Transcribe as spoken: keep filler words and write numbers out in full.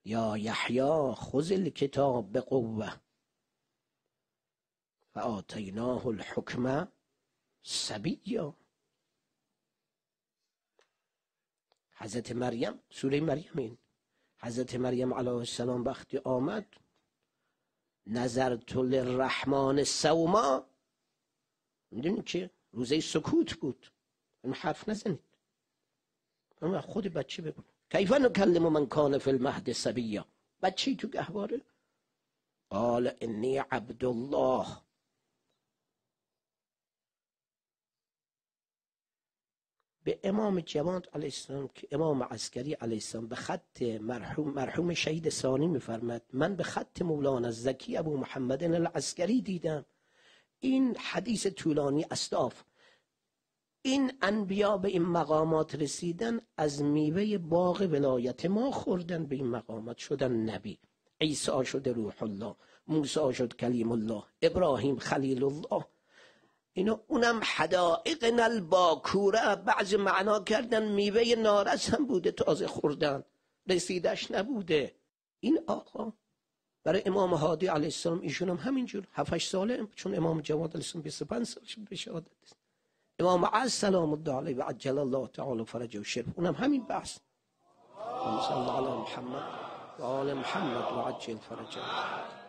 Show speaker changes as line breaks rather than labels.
یا یحیی خذ الکتاب بقوه فآتیناه الحکم صبیا. حضرت مریم، سوره مریم، این حضرت مریم علیه السلام وقتی آمد نظرت للرحمن صوما، میدونید که روزه سکوت بود، این حرف نزنید، خود بچه ببین کیف نکلم من کان فی المهد صبیا، بچه تو گهواره قال انی عبدالله. به امام جواد علیه السلام که امام عسکری علیه السلام به خط مرحوم مرحوم شهید ثانی میفرماد من به خط مولانا زکی ابو محمد العسکری دیدم این حدیث طولانی استاف این انبیا به این مقامات رسیدن از میوه باغ ولایت ما خوردن، به این مقامات شدن نبی. عیسی شد روح الله، موسی شد کلیم الله، ابراهیم خلیل الله. اینا اونم حدائق الباکوره، بعض معنا کردن میوه نارس هم بوده تازه خوردن، رسیدش نبوده. این آقا برای امام هادی علیه السلام ایشون هم همینجور هفت هشت ساله، چون امام جواد علیه السلام بیست و پنج سالش به شهادت است. امام عز سلام الله علیه و عجل الله تعالی فرجه و شرف اونم همین بحث. اللهم صل علی محمد و آل محمد و عجل فرجه.